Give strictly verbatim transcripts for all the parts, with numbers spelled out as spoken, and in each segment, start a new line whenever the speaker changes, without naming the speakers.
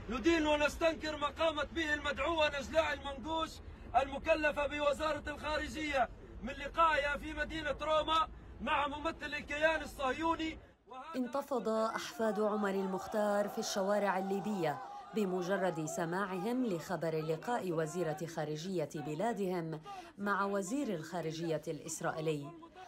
ندين ونستنكر ما قامت به المدعوة نجلاء المنقوش المكلفة بوزارة الخارجية من لقائها في مدينة روما مع ممثل الكيان الصهيوني.
انتفض أحفاد عمر المختار في الشوارع الليبية بمجرد سماعهم لخبر لقاء وزيرة خارجية بلادهم مع وزير الخارجية الإسرائيلي.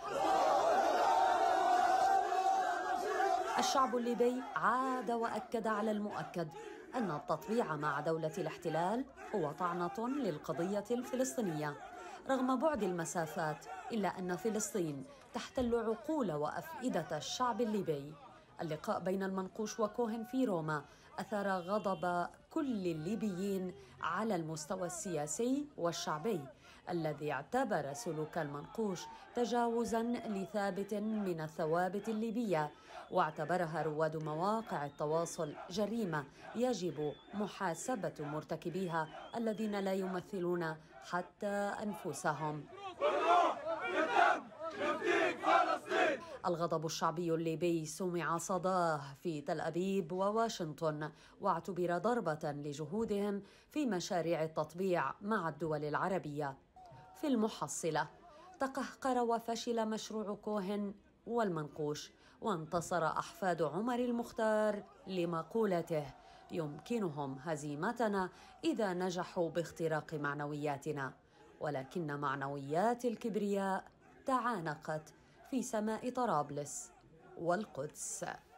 الشعب الليبي عاد وأكد على المؤكد أن التطبيع مع دولة الاحتلال هو طعنة للقضية الفلسطينية. رغم بعد المسافات إلا أن فلسطين تحتل عقول وأفئدة الشعب الليبي. اللقاء بين المنقوش وكوهن في روما أثار غضب كل الليبيين على المستوى السياسي والشعبي، الذي اعتبر سلوك المنقوش تجاوزاً لثابت من الثوابت الليبية، واعتبرها رواد مواقع التواصل جريمة يجب محاسبة مرتكبيها الذين لا يمثلون حتى أنفسهم. الغضب الشعبي الليبي سمع صداه في تل أبيب وواشنطن، واعتبر ضربة لجهودهم في مشاريع التطبيع مع الدول العربية. في المحصلة تقهقر وفشل مشروع كوهن والمنقوش، وانتصر أحفاد عمر المختار لمقولته: يمكنهم هزيمتنا إذا نجحوا باختراق معنوياتنا. ولكن معنويات الكبرياء تعانقت في سماء طرابلس والقدس.